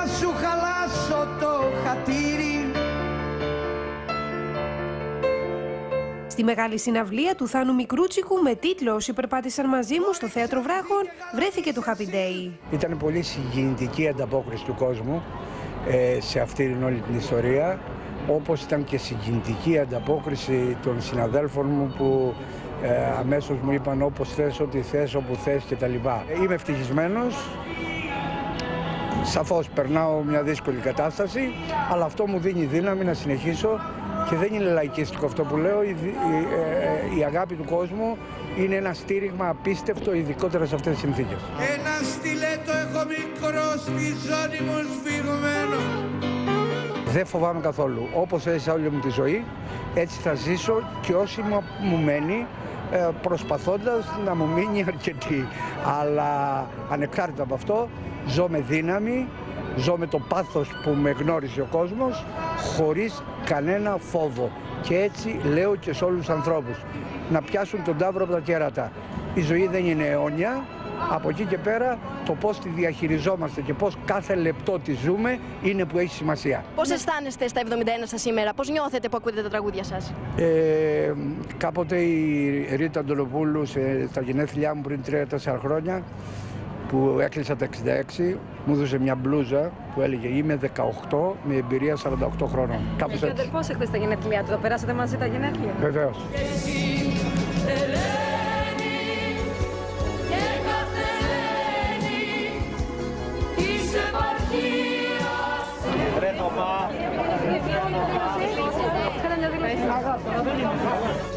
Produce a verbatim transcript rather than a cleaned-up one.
να σου χαλάσω το χατήρι. Στη μεγάλη συναυλία του Θάνου Μικρούτσικου με τίτλο «Όσοι περπάτησαν μαζί μου» στο Θέατρο Βράχων βρέθηκε το Happy Day. Ήταν πολύ συγκινητική ανταπόκριση του κόσμου ε, σε αυτήν όλη την ιστορία, όπως ήταν και συγκινητική ανταπόκριση των συναδέλφων μου που ε, αμέσως μου είπαν όπως θες, ό,τι θες, όπου θες κτλ. Είμαι ευτυχισμένος. Σαφώς περνάω μια δύσκολη κατάσταση, αλλά αυτό μου δίνει δύναμη να συνεχίσω και δεν είναι λαϊκίστικο αυτό που λέω. Η, η, η αγάπη του κόσμου είναι ένα στήριγμα απίστευτο, ειδικότερα σε αυτές τις συνθήκες. Ένα στιλέτο έχω μικρό στη ζώνη μου σφιγμένο. Δεν φοβάμαι καθόλου. Όπως έζησα όλη μου τη ζωή, έτσι θα ζήσω και όσοι μου μένει, προσπαθώντας να μου μείνει αρκετή. Αλλά ανεξάρτητα από αυτό, ζω με δύναμη, ζω με το πάθος που με γνώρισε ο κόσμος, χωρίς κανένα φόβο. Και έτσι λέω και σε όλους τους ανθρώπους, να πιάσουν τον ταύρο από τα κέρατα. Η ζωή δεν είναι αιώνια. Από εκεί και πέρα το πώς τη διαχειριζόμαστε και πώς κάθε λεπτό τη ζούμε είναι που έχει σημασία. Πώς αισθάνεστε στα εβδομήντα ένα σας σήμερα, πώς νιώθετε που ακούτε τα τραγούδια σας? Ε, κάποτε η Ρίτα Αντωνοπούλου στα γενέθλιά μου πριν τρία τέσσερα χρόνια, που έκλεισα τα εξήντα έξι, μου έδωσε μια μπλούζα που έλεγε «Είμαι δεκαοκτώ με εμπειρία σαράντα οκτώ χρόνων». Κάπως έτσι. Και ο αδερφός εχθές τα γενέθλιά του, το περάσατε μαζί τα γενέθλια? Βεβαίως. Θέλω μια δήλωση.